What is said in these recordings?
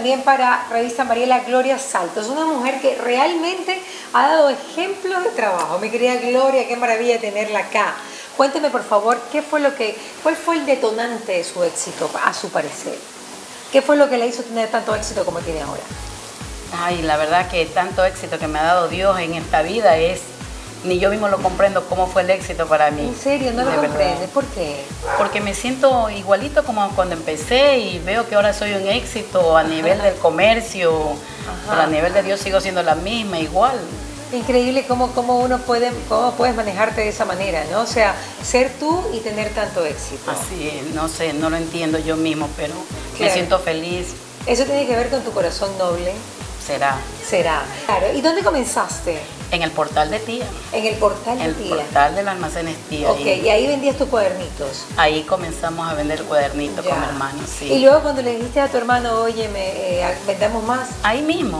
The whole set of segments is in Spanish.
también para Revista Mariela, Gloria Saltos, una mujer que realmente ha dado ejemplo de trabajo. Mi querida Gloria, qué maravilla tenerla acá. Cuénteme, por favor, ¿cuál fue el detonante de su éxito, a su parecer? ¿Qué fue lo que le hizo tener tanto éxito como tiene ahora? Ay, la verdad que tanto éxito que me ha dado Dios en esta vida ni yo mismo lo comprendo cómo fue el éxito para mí. ¿En serio? ¿No lo comprendes? ¿Por qué? Porque me siento igualito como cuando empecé y veo que ahora soy un éxito a nivel del comercio, pero a nivel de Dios sigo siendo la misma, igual. Increíble cómo puedes manejarte de esa manera, ¿no? O sea, ser tú y tener tanto éxito. Así es, no sé, no lo entiendo yo mismo, pero me siento feliz. ¿Eso tiene que ver con tu corazón noble? Será. Claro. ¿Y dónde comenzaste? En el portal de Tía. En el portal de Tía. El portal del almacenes Tía. Ok, y ahí vendías tus cuadernitos. Ahí comenzamos a vender cuadernitos con mi hermano, sí. Y luego cuando le dijiste a tu hermano, oye, ¿vendamos más? Ahí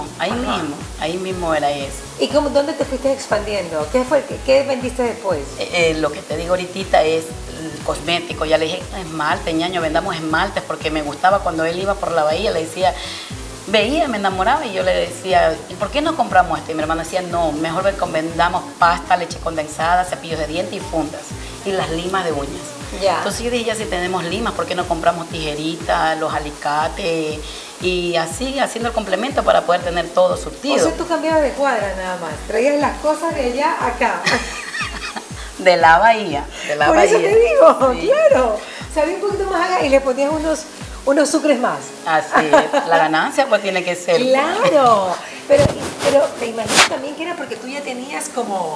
mismo era eso. ¿Y dónde te fuiste expandiendo? ¿Qué vendiste después? Lo que te digo ahorita es cosmético. Ya le dije, esmalte, ñaño, vendamos esmaltes, porque me gustaba cuando él iba por la bahía, le decía... Veía, me enamoraba y yo le decía, ¿y por qué no compramos esto? Y mi hermano decía, no, mejor vendamos pasta, leche condensada, cepillos de dientes y fundas y las limas de uñas. Ya. Entonces yo dije, ya si tenemos limas, ¿por qué no compramos tijeritas, los alicates y así haciendo el complemento para poder tener todo surtido? O sea, tú cambiabas de cuadra nada más, traías las cosas de allá acá. De la bahía, Por eso te digo, sí. Claro. Sabía un poquito más acá y le ponías unos sucres más. Así es, la ganancia pues tiene que ser. Claro, pero te imagino también que era porque tú ya tenías como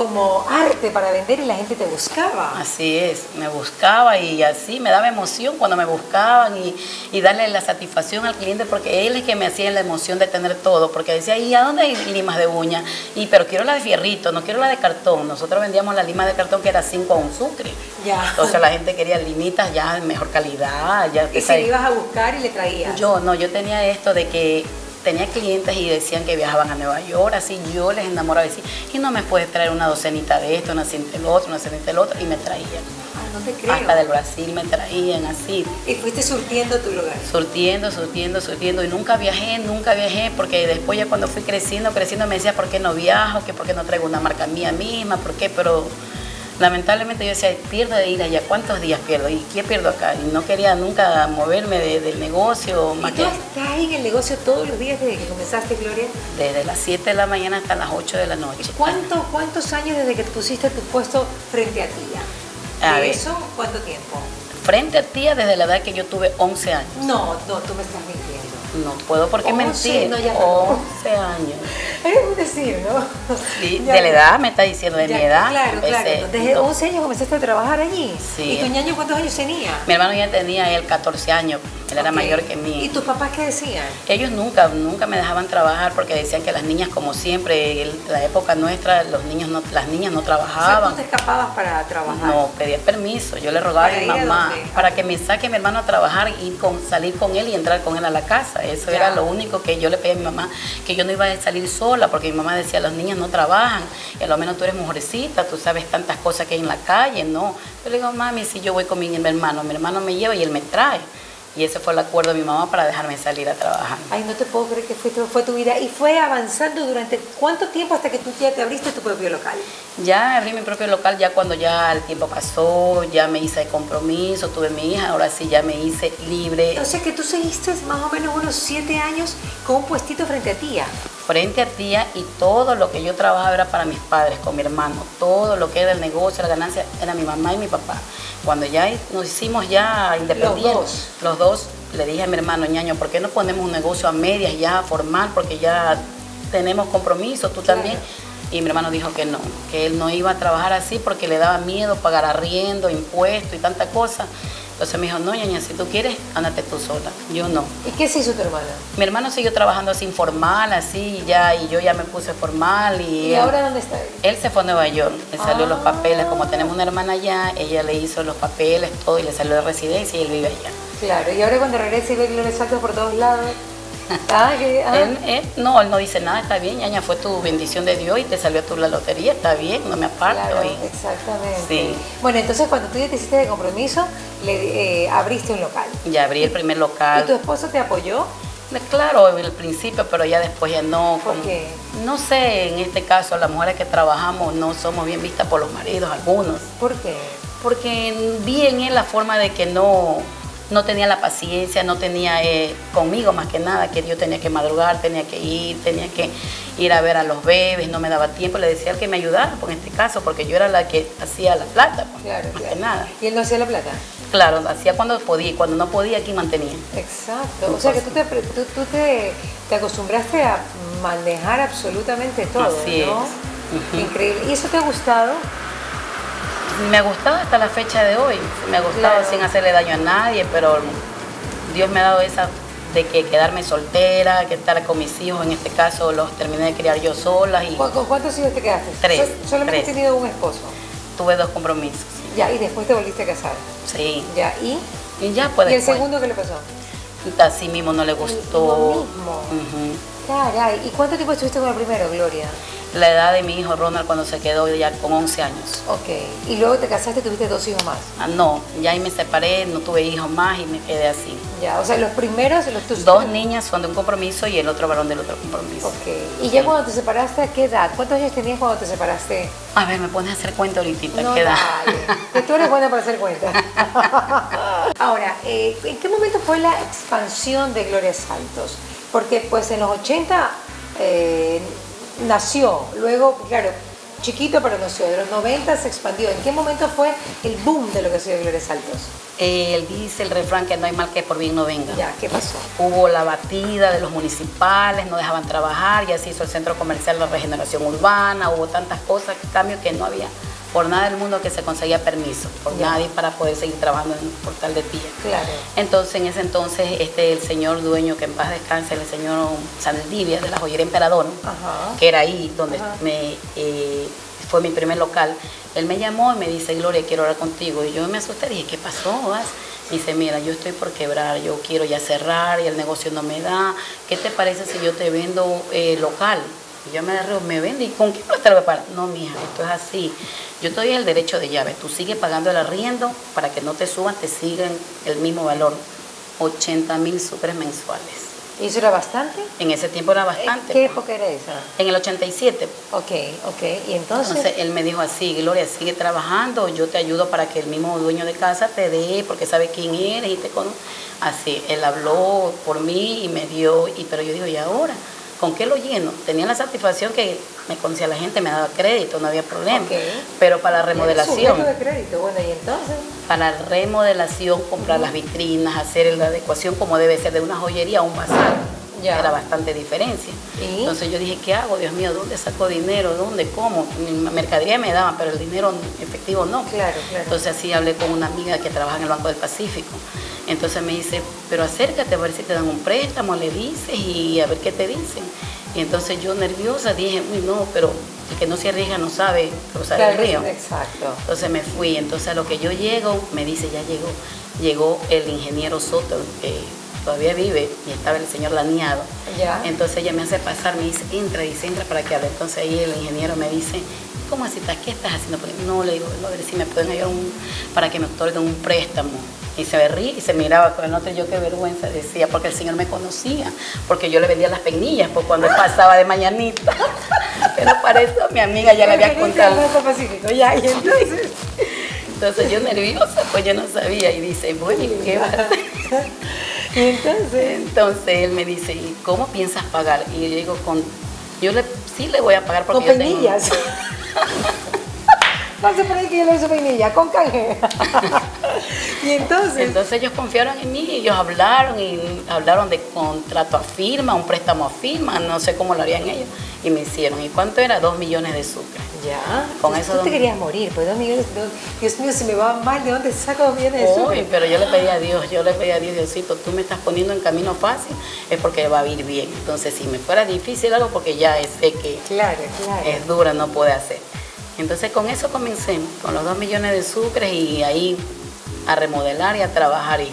arte para vender y la gente te buscaba. Así es, me buscaba y así me daba emoción cuando me buscaban y darle la satisfacción al cliente, porque él es que me hacía la emoción de tener todo, porque decía, ¿y a dónde hay limas de uña? Pero quiero la de fierrito, no quiero la de cartón. Nosotros vendíamos la lima de cartón que era 5 a un sucre. Ya. Entonces la gente quería limitas ya de mejor calidad. Ya, y se ibas a buscar y le traías. Yo tenía esto de que tenía clientes y decían que viajaban a Nueva York, así yo les enamoraba y decía, y no me puedes traer una docenita de esto, una cinta del otro, una cinta del otro, y me traían. Ah, no te creo. Hasta del Brasil me traían así. Y fuiste surtiendo tu lugar. Surtiendo, y nunca viajé, porque después ya cuando fui creciendo me decía, ¿por qué no viajo? ¿Por qué no traigo una marca mía misma? ¿Por qué? Pero lamentablemente yo decía, pierdo de ir allá, ¿cuántos días pierdo? ¿Y qué pierdo acá? Y no quería nunca moverme del negocio. ¿Y tú estás ahí en el negocio todos los días desde que comenzaste, Gloria? Desde las 7 de la mañana hasta las 8 de la noche. ¿Cuántos años desde que te pusiste tu puesto frente a Tía? ¿De eso cuánto tiempo? Frente a Tía desde la edad que yo tuve 11 años. No, tú me estás mintiendo. No puedo porque mentir. No, ya 11 años. Es un decir, ¿no? Sí, de la edad me está diciendo, de mi edad. Claro. Desde 11 años comenzaste a trabajar allí. Sí. ¿Y tu ñaño cuántos años tenía? Mi hermano ya tenía 14 años. Él era mayor que mí. ¿Y tus papás qué decían? Ellos nunca me dejaban trabajar porque decían que las niñas, como siempre, en la época nuestra, las niñas no trabajaban. O sea, ¿tú te escapabas para trabajar? No, pedía permiso. Yo le rogaba a mi mamá para que me saque a mi hermano a trabajar y salir con él y entrar con él a la casa. Eso era lo único que yo le pedía a mi mamá, que yo no iba a salir sola, porque mi mamá decía, los niños no trabajan, y a lo menos tú eres mujercita, tú sabes tantas cosas que hay en la calle, ¿no? Yo le digo, mami, si yo voy con mi hermano me lleva y él me trae. Y ese fue el acuerdo de mi mamá para dejarme salir a trabajar. Ay, no te puedo creer que fue tu vida. ¿Y fue avanzando durante cuánto tiempo hasta que tú ya te abriste tu propio local? Ya abrí mi propio local, ya cuando ya el tiempo pasó, ya me hice de compromiso, tuve mi hija, ahora sí ya me hice libre. O sea que tú seguiste más o menos unos 7 años con un puestito frente a Tía. Frente a Tía, y todo lo que yo trabajaba era para mis padres, con mi hermano. Todo lo que era el negocio, la ganancia, era mi mamá y mi papá. Cuando ya nos hicimos ya independientes, los dos, le dije a mi hermano, ñaño, ¿por qué no ponemos un negocio a medias ya formal? Porque ya tenemos compromiso, tú también. Y mi hermano dijo que él no iba a trabajar así porque le daba miedo pagar arriendo, impuestos y tanta cosa. Entonces me dijo, no, ñaña, si tú quieres, ándate tú sola. Yo no. ¿Y qué se hizo tu hermana? Mi hermano siguió trabajando así informal, así, ya, y yo ya me puse formal. ¿Y ahora dónde está él? Él se fue a Nueva York, le salió los papeles. Como tenemos una hermana allá, ella le hizo los papeles, todo, y le salió de residencia y él vive allá. Claro, y ahora cuando regrese y ve Gloria Saltos por todos lados... Él no dice nada, está bien, ñaña, fue tu bendición de Dios y te salió a tu la lotería, está bien, no me aparto. Claro, exactamente. Sí. Bueno, entonces cuando tú ya te hiciste de compromiso, abriste un local. Ya abrí el primer local. ¿Y tu esposo te apoyó? Claro, al principio, pero ya después ya no. ¿Por qué? No sé, en este caso las mujeres que trabajamos no somos bien vistas por los maridos, algunos. ¿Por qué? Porque vi en él la forma de que no tenía la paciencia, no tenía conmigo más que nada, que yo tenía que madrugar, tenía que ir a ver a los bebés, no me daba tiempo, le decía al que me ayudara, por este caso, porque yo era la que hacía la plata, pues, claro, más claro. que nada. ¿Y él no hacía la plata? Claro, hacía cuando podía y cuando no podía, aquí mantenía. Exacto, o sea que tú te acostumbraste a manejar absolutamente todo, Así ¿no? es. Increíble. ¿Y eso te ha gustado? Me ha gustado hasta la fecha de hoy, me ha gustado Claro. sin hacerle daño a nadie, pero Dios me ha dado esa de que quedarme soltera, que estar con mis hijos, en este caso los terminé de criar yo sola. Y ¿Con cuántos hijos te quedaste? Tres. Solamente Tres. has tenido un esposo. tuve 2 compromisos. Ya, y después te volviste a casar. Sí. Ya, ¿y? Y ya pues ¿Y el después, segundo qué le pasó? así mismo no le gustó. Lo mismo. Ujú. Caray, ¿y cuánto tiempo estuviste con el primero, Gloria? La edad de mi hijo Ronald cuando se quedó ya con 11 años. Ok, y luego te casaste, tuviste 2 hijos más. Ah, no, ya ahí me separé, no tuve hijos más y me quedé así. Ya, o sea, los primeros, tus 2 niñas son de un compromiso y el otro varón del otro compromiso. Ok, y ya cuando te separaste, ¿a qué edad? ¿Cuántos años tenías cuando te separaste? A ver, me pones a hacer cuenta ahorita, No, ¿qué edad? dale, que tú eres buena para hacer cuentas. Ahora, ¿en qué momento fue la expansión de Gloria Saltos? Porque pues en los 80 nació, luego, claro, chiquito pero nació, de los 90 se expandió. ¿En qué momento fue el boom de lo que ha sido Gloria Saltos? Él dice el refrán que no hay mal que por bien no venga. Ya, ¿qué pasó? Hubo la batida de los municipales, no dejaban trabajar, ya se hizo el centro comercial, la regeneración urbana, hubo tantas cosas, cambios que no había por nada del mundo que se conseguía permiso, por Ya. nadie para poder seguir trabajando en el portal de Tía. Claro. Entonces, en ese entonces, el señor dueño, que en paz descanse, el señor Saldivia, de la joyería Emperador, Ajá. que era ahí donde Ajá. fue mi primer local, él me llamó y me dice, Gloria, quiero hablar contigo. Y yo me asusté, dije, ¿qué pasó? Vas? Me dice, mira, yo estoy por quebrar, yo quiero ya cerrar y el negocio no me da. ¿Qué te parece si yo te vendo local? Y yo me río, ¿me vende? ¿Y con qué plata lo voy a pagar? No, mija, esto es así. Yo te doy el derecho de llave. Tú sigues pagando el arriendo para que no te suban, te sigan el mismo valor. 80,000 sucres mensuales. ¿Y eso era bastante? En ese tiempo era bastante. ¿Qué época era esa? En el 87. Ok, y entonces... Entonces él me dijo así, Gloria, sigue trabajando, yo te ayudo para que el mismo dueño de casa te dé, porque sabe quién eres y te conoce. Así, él habló por mí y me dio, pero yo digo, ¿y ahora? ¿Con qué lo lleno? Tenía la satisfacción que me conocía la gente, me daba crédito, no había problema. Ok. Pero para la remodelación, Sujeto de crédito, bueno, y entonces... para la remodelación, comprar las vitrinas, hacer la adecuación como debe ser de una joyería a un bazar. Ya. Era bastante diferencia. ¿Y? Entonces yo dije, ¿qué hago? Dios mío, ¿dónde saco dinero? ¿Dónde? ¿Cómo? Mi mercadería me daban, pero el dinero efectivo no. Claro, claro. Entonces así hablé con una amiga que trabaja en el Banco del Pacífico. Entonces me dice, pero acércate a ver si te dan un préstamo, le dices y a ver qué te dicen. Y entonces yo nerviosa dije, uy, no, pero el que no se arriesga no sabe cruzar Claro, el río. exacto. Entonces me fui. Entonces a lo que yo llego, me dice, ya llegó. Llegó el ingeniero Soto, que todavía vive, y estaba el señor Laniado. Ya. Entonces ella me hace pasar, me dice, entra para que hable. Entonces ahí el ingeniero me dice, ¿cómo así estás? ¿Qué estás haciendo? Porque no, le digo, a ver si me pueden ayudar para que me otorguen un préstamo. Y se ríe y se miraba con el otro, yo qué vergüenza decía, porque el señor me conocía, porque yo le vendía las peinillas pues, cuando él pasaba de mañanita. Pero para eso mi amiga ya le había contado. Pacífico, ya, y entonces... Entonces yo nerviosa, pues yo no sabía. Y dice, bueno, ¿y qué va a hacer? Y Entonces él me dice, ¿y cómo piensas pagar? Y yo digo, sí le voy a pagar porque con yo tengo... peinillas. No se puede que yo le hice peinilla, con canje. Y Entonces ellos confiaron en mí, ellos hablaron de contrato a firma, un préstamo a firma, no sé cómo lo harían ellos, y me hicieron. ¿Y cuánto era? 2 millones de sucres. Ya. Con eso Tú te querías morir, pues 2 millones, Dios mío, si me va mal, ¿de dónde saco 2 millones de sucre? Uy, pero yo le pedí a Dios, Diosito, tú me estás poniendo en camino fácil, es porque va a ir bien. Entonces, si me fuera difícil algo, porque ya sé que Claro. es dura, no puede hacer. Entonces, con eso comencé, con los 2 millones de sucres y ahí a remodelar y a trabajar. Y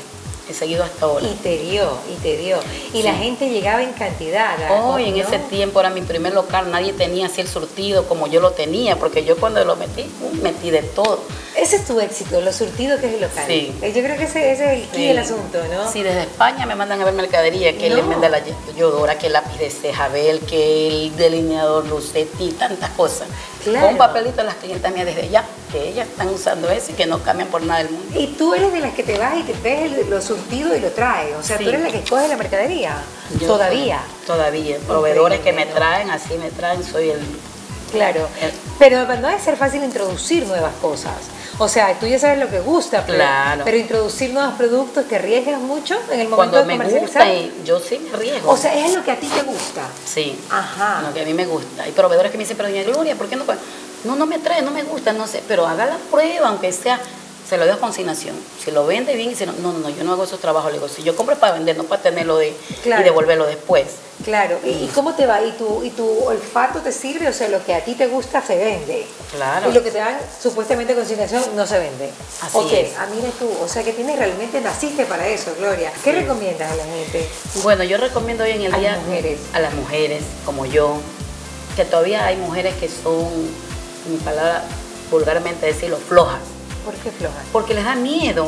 he seguido hasta ahora. Y te dio. Y sí. La gente llegaba en cantidad. Hoy, en ese tiempo era mi primer local, nadie tenía así el surtido como yo lo tenía, porque yo cuando lo metí de todo. Ese es tu éxito, lo surtido que es el local. Sí. Yo creo que ese es el key del asunto, ¿no? Sí, desde España me mandan a ver mercadería, que les vende la Yodora, que el lápiz de ceja Bel, que el delineador Lucetti, tantas cosas. Claro. Con un papelito a las clientas mías desde ya, que ellas están usando ese y que no cambian por nada del mundo. Y tú eres de las que te vas y te ves lo surtido y lo traes, o sea, tú eres la que escoge la mercadería. Todavía. Proveedores que me traen, así me traen, soy el... Claro, pero no debe ser fácil introducir nuevas cosas. O sea, tú ya sabes lo que gusta, pero introducir nuevos productos, ¿te arriesgas mucho en el momento de comercializar? Cuando me gusta, yo sí me arriesgo. O sea, es lo que a ti te gusta. Sí, ajá, lo que a mí me gusta. Hay proveedores que me dicen, pero doña Gloria, ¿por qué no? No me trae, no me gusta, no sé, pero haga la prueba, aunque sea, se lo dejo a consignación. Si lo vende bien, y si no, yo no hago esos trabajos. Le digo, si yo compro para vender, no para tenerlo y devolverlo después. Claro, ¿y cómo te va? ¿Y tu olfato te sirve? O sea, lo que a ti te gusta se vende. Claro. Y lo que te dan supuestamente a consignación no se vende. Así es. Mira tú, o sea que realmente naciste para eso, Gloria. ¿Qué recomiendas a la gente? Bueno, yo recomiendo hoy en el día a las mujeres como yo, que todavía hay mujeres que son, mi palabra vulgarmente decirlo, flojas. ¿Por qué flojas? Porque les da miedo.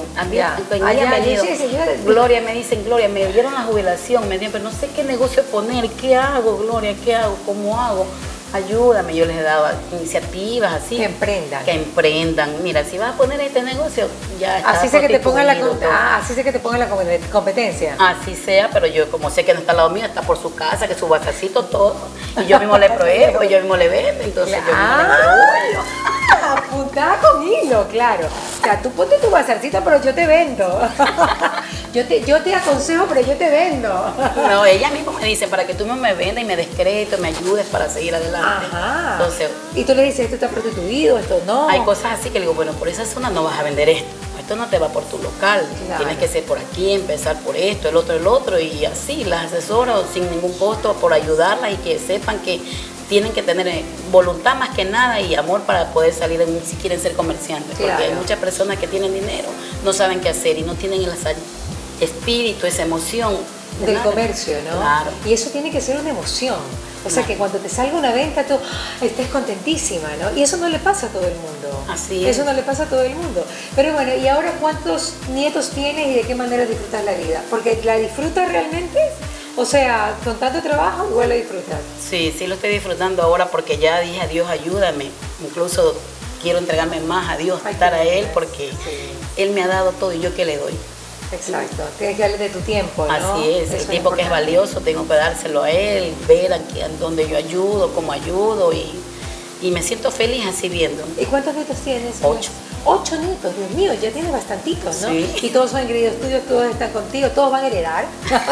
Gloria, me dicen, Gloria, me dieron la jubilación, pero no sé qué negocio poner, ¿qué hago, Gloria? ¿Qué hago? ¿Cómo hago? Ayúdame. Yo les he dado iniciativas así. Que emprendan. Que emprendan. Mira, si vas a poner este negocio, ya está. Así sé que te pongan la competencia. Así sea, pero yo como sé que no está al lado mío, está por su casa, que su vasacito, todo. Y yo mismo le pruebo, y yo mismo le vendo, entonces yo mismo le voy. Apuntada con hilo, claro. O sea, tú ponte tu bazarcito, pero yo te vendo. yo te aconsejo, pero yo te vendo. No, ella misma me dice, para que tú me vendas y me des crédito, me ayudes para seguir adelante. Ajá. Entonces, y tú le dices, esto está prostituido, esto no. Hay cosas así que le digo, bueno, por esa zona no vas a vender esto no te va por tu local, tienes que ser por aquí, empezar por esto, el otro, y así, las asesoro sin ningún costo por ayudarlas y que sepan que tienen que tener voluntad más que nada y amor para poder salir si quieren ser comerciantes, porque hay muchas personas que tienen dinero, no saben qué hacer y no tienen el espíritu, esa emoción del comercio, ¿no? Claro. Y eso tiene que ser una emoción. O sea, que cuando te salga una venta tú estés contentísima, ¿no? Y eso no le pasa a todo el mundo. Así es. Eso no le pasa a todo el mundo. Pero bueno, ¿y ahora cuántos nietos tienes y de qué manera disfrutas la vida? Porque ¿la disfrutas realmente? O sea, con tanto trabajo, igual la disfrutas. Sí, lo estoy disfrutando ahora porque ya dije a Dios, ayúdame. Incluso quiero entregarme más a Dios, estar a Él, porque Él me ha dado todo y yo qué le doy. Exacto, tienes que darle de tu tiempo, ¿no? Así es, el tiempo que es valioso, tengo que dárselo a él, ver aquí dónde yo ayudo, cómo ayudo y me siento feliz así viendo. ¿Y cuántos nietos tienes? 8. 8 nietos, Dios mío, ya tienes bastantitos, ¿no? Sí. Y todos son engreídos tuyos, todos están contigo, todos van a heredar.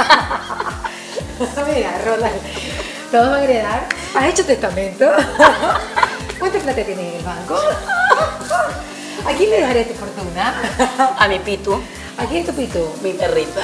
Mira, Roland, todos van a heredar. ¿Has hecho testamento? ¿Cuánta plata tienes en el banco? ¿A quién le dejaré tu fortuna? A mi Pitu. ¿A quién es tu Pitu? Mi perrita.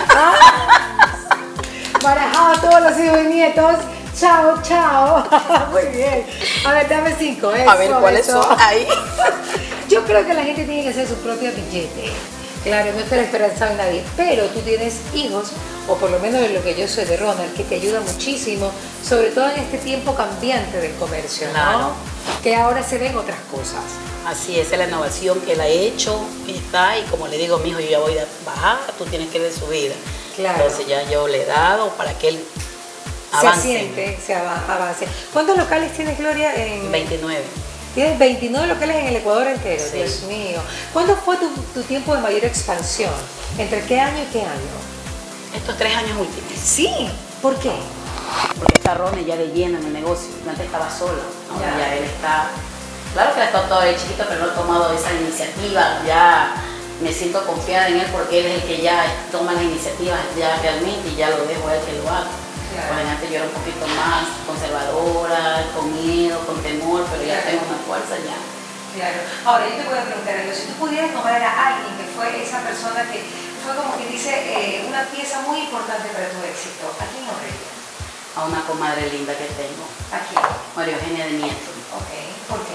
Barajado a todos los hijos y nietos. Chao, chao. Muy bien. A ver, dame 5. A ver, ¿cuáles son ahí? Yo creo que la gente tiene que hacer su propio billete. Claro, no estar esperanzado en nadie. Pero tú tienes hijos, o por lo menos de lo que yo soy de Ronald, que te ayuda muchísimo, sobre todo en este tiempo cambiante del comercio, ¿no? Claro. Que ahora se ven otras cosas. Así es la innovación que él ha hecho, está, y como le digo, mi hijo, yo ya voy a bajar, tú tienes que ir de subida. Claro. Entonces ya yo le he dado para que él avance. Se asiente, se avance. ¿Cuántos locales tienes, Gloria? 29. Tienes 29 locales en el Ecuador entero, sí. Dios mío. ¿Cuándo fue tu tiempo de mayor expansión? ¿Entre qué año y qué año? Estos 3 años últimos. Sí, ¿por qué? Porque está Ronald ya de lleno en el negocio, antes estaba sola, ahora ya él está... Claro que él está todavía chiquito, pero no ha tomado esa iniciativa, ya me siento confiada en él porque él es el que ya toma las iniciativas ya realmente y ya lo dejo a él que lo haga. Claro. Pues antes yo era un poquito más conservadora, con miedo, con temor, pero ya tengo una fuerza ya. Claro. Ahora yo te voy a preguntar algo, si tú pudieras nombrar a alguien que fue esa persona que fue como que dice una pieza muy importante para tu éxito, ¿a quién nombrarías? A una comadre linda que tengo. ¿A quién? María Eugenia de Nieto. Ok, ¿por qué?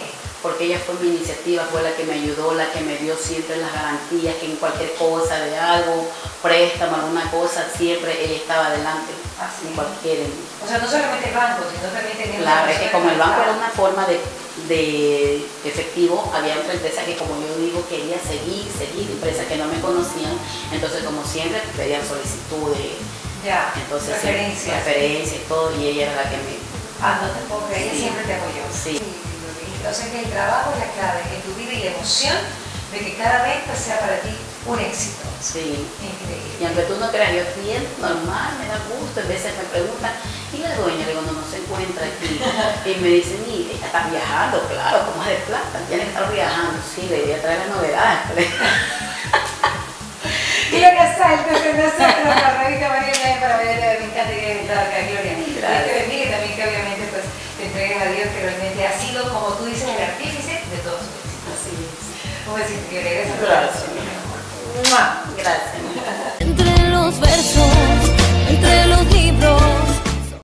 porque ella fue mi iniciativa, fue la que me ayudó, la que me dio siempre las garantías, que en cualquier cosa, de algo, préstamo, alguna cosa, siempre ella estaba adelante, así en cualquier... O sea, no solamente el banco, sino también tenía... Claro, es que como el banco era una forma de efectivo, había otra empresa que, como yo digo, quería seguir, empresas que no me conocían, entonces como siempre pedían solicitudes, entonces referencias y todo, y ella era la que me... no te puedo creer, ella siempre te apoyó. Sí. Entonces que el trabajo es la clave, que tu vida y la emoción de que cada venta sea para ti un éxito. Sí. Increíble. Y aunque tú no creas, yo bien normal, me da gusto, a veces me preguntan, ¿y la dueña? Le digo, no se encuentra aquí. Y me dicen, y ella está viajando, claro, como es de plata, tiene que estar viajando. Sí, le voy a traer las novedades. Y lo que salta con nosotros, la revista María para ver, me encanta que haya invitado acá, Gloria. Y te bendiga también que obviamente pues te entregues a Dios, que realmente ha sido, como tú dices, el artífice de todo su éxito. Así es. Un besito, que gracias. Gracias. Gracias. Entre los versos